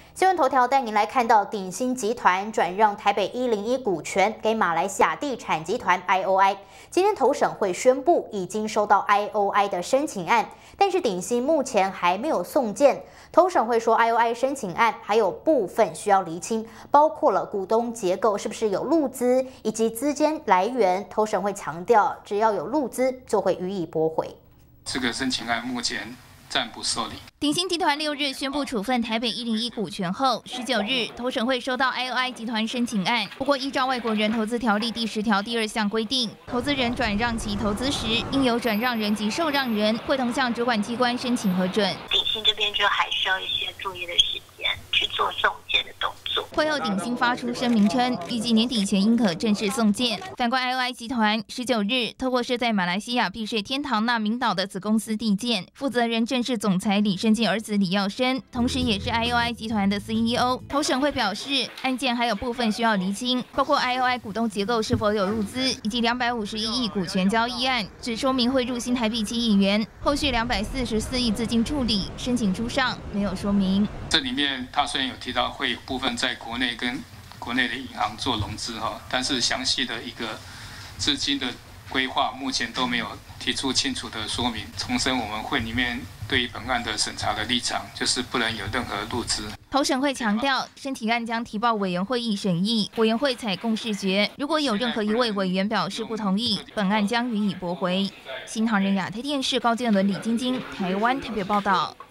新闻头条带您来看到，鼎新集团转让台北101股权给马来西亚地产集团 IOI。今天投审会宣布已经收到 IOI 的申请案，但是鼎新目前还没有送件。投审会说 IOI 申请案还有部分需要厘清，包括了股东结构是不是有入资以及资金来源。投审会强调，只要有入资就会予以驳回。 这个申请案目前暂不受理。 鼎新集团6日宣布处分台北101股权后，19日投审会收到 IOI 集团申请案。不过，依照外国人投资条例第10条第2项规定，投资人转让其投资时，应由转让人及受让人会同向主管机关申请核准。 鼎新这边就还需要一些作业的时间去做送件的动作。 会后，鼎新发出声明称，预计年底前应可正式送件。反观 IOI 集团，19日透过设在马来西亚避税天堂纳明岛的子公司地建，负责人正是总裁李胜进儿子李耀生，同时也是 IOI 集团的 CEO。投审会表示，案件还有部分需要厘清，包括 IOI 股东结构是否有入资，以及251亿股权交易案，只说明汇入新台币7亿元，后续244亿资金处理，申请书上没有说明。 这里面他虽然有提到会有部分在国内跟国内的银行做融资但是详细的一个资金的规划目前都没有提出清楚的说明。重申我们会里面对于本案的审查的立场，就是不能有任何入资。 投审会强调，申请案将提报委员会议审议，委员会采共识决。如果有任何一位委员表示不同意，本案将予以驳回。新唐人亚太电视高建伦、李晶晶，台湾台北报道。